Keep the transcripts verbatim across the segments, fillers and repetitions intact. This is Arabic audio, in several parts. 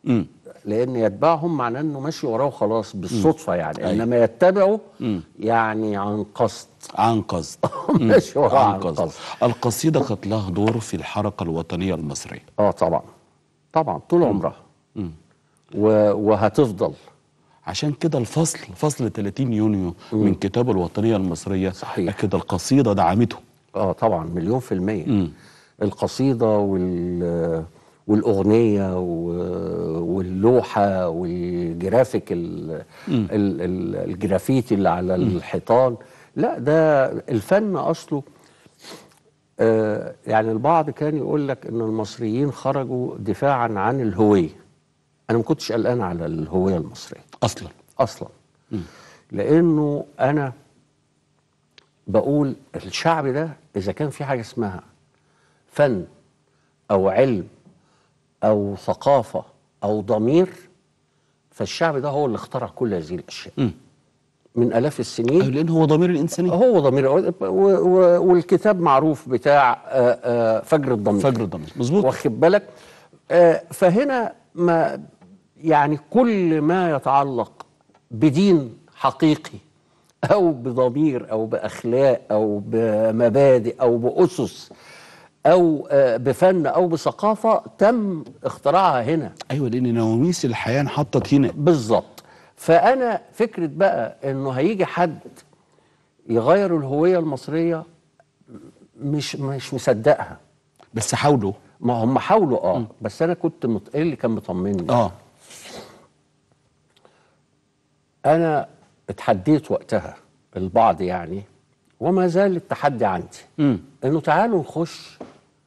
مم. لان يتبعهم معناه انه ماشي وراه خلاص بالصدفه يعني. أيوة. انما يتبعه يعني عن قصد. عن قصد. ماشي وراه عن عن قصد. قصد. القصيدة كانت لها دور في الحركة الوطنية المصرية. اه طبعا طبعا طول عمرها. مم. و- وهتفضل. عشان كده الفصل فصل ثلاثين يونيو مم. من كتاب الوطنية المصرية صحيح. أكيد القصيدة دعمته. اه طبعا مليون في المية. مم. القصيدة وال والأغنية و- واللوحة والجرافيك ال... ال... ال... الجرافيتي اللي على الحيطان. لا ده الفن أصله. آه يعني البعض كان يقول لك إن المصريين خرجوا دفاعا عن الهوية. أنا ما كنتش قلقان على الهوية المصرية أصلا. أصلا. لأنه أنا بقول الشعب ده إذا كان في حاجة اسمها فن أو علم أو ثقافة أو ضمير، فالشعب ده هو اللي اخترع كل هذه الأشياء. مم. من آلاف السنين. أيوة، لأن هو ضمير الإنسانية. هو ضمير و- و- والكتاب معروف بتاع آه، آه، فجر الضمير. فجر الضمير مظبوط. واخد بالك. آه، فهنا ما يعني كل ما يتعلق بدين حقيقي أو بضمير أو بأخلاق أو بمبادئ أو بأسس أو آه، بفن أو بثقافة تم اختراعها هنا. أيوة، لأن نواميس الحياة انحطت هنا. بالظبط. فأنا فكرة بقى إنه هيجي حد يغير الهوية المصرية مش مش مصدقها. بس حاولوا. ما هم حاولوا اه م. بس أنا كنت مط... إيه اللي كان مطمني؟ اه أنا اتحديت وقتها البعض يعني، وما زال التحدي عندي. امم إنه تعالوا نخش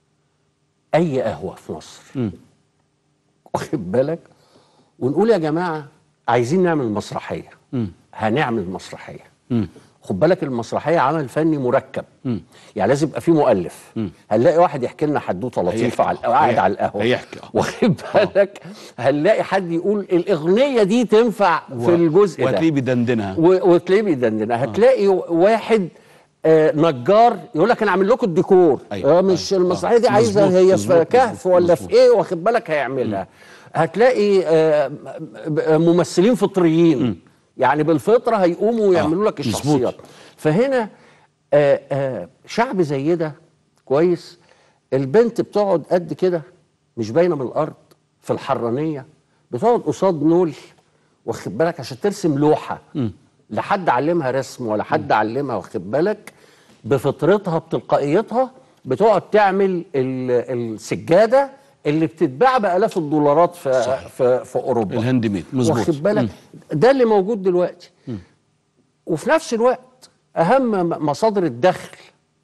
أي قهوة في مصر. امم واخد بالك، ونقول يا جماعة عايزين نعمل مسرحية. امم هنعمل مسرحية. امم خد بالك المسرحية عمل فني مركب. مم. يعني لازم يبقى فيه مؤلف. مم. هنلاقي واحد يحكي لنا حدوته لطيفة على قاعد على القهوة. هيحكي. واخد بالك، هنلاقي حد يقول الأغنية دي تنفع و... في الجزء ده وتلاقيه بيدندنها. و... وتلاقيه بيدندنها. هتلاقي واحد آه نجار يقول لك انا اعمل لكم الديكور. أيوة. آه مش أيوة. المسرحيه دي آه. عايزه مزبوط. هي مزبوط. في كهف مزبوط. ولا مزبوط. في ايه، واخد بالك هيعملها. هتلاقي آه ممثلين فطريين. مم. يعني بالفطره هيقوموا ويعملوا لك الشخصيات. فهنا آه آه شعب زي ده كويس. البنت بتقعد قد كده مش باينه من الارض في الحرانيه، بتقعد قصاد نول واخد بالك عشان ترسم لوحه. م. لا حد علمها رسم ولا حد م. علمها، واخد بالك، بفطرتها بتلقائيتها بتقعد تعمل السجاده اللي بتتباع بالاف الدولارات في صحيح. في في اوروبا. الهاند ميد مظبوط. واخد بالك، ده اللي موجود دلوقتي. م. وفي نفس الوقت اهم مصادر الدخل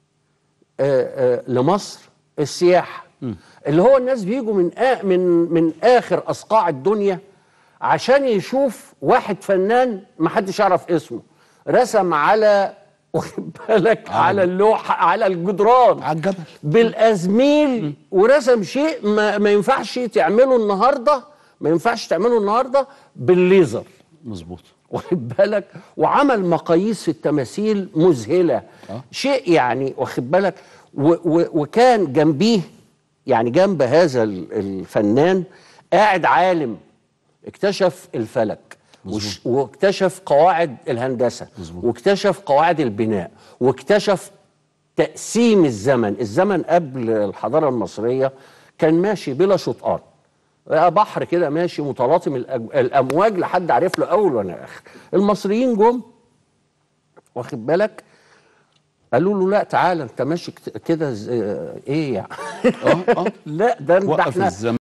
آآ آآ لمصر السياحه. م. اللي هو الناس بيجوا من آ من من اخر اصقاع الدنيا عشان يشوف واحد فنان ما حدش يعرف اسمه رسم على واخد بالك على اللوحه على الجدران على الجبل بالازميل. م. ورسم شيء ما, ما ينفعش تعمله النهارده ما ينفعش تعمله النهارده بالليزر. مظبوط. واخد بالك، وعمل مقاييس في التماثيل مذهله. أه؟ شيء يعني واخد بالك، وكان جنبيه يعني جنب هذا الفنان قاعد عالم اكتشف الفلك وش واكتشف قواعد الهندسه مزبوط. واكتشف قواعد البناء واكتشف تقسيم الزمن. الزمن قبل الحضاره المصريه كان ماشي بلا شطآن، بحر كده ماشي متلاطم الامواج لحد عارف له اول وانا اخر. المصريين جم واخد بالك قالوا له لا تعالى انت ماشي كده ايه يعني. اه اه لا ده وقف احنا الزمن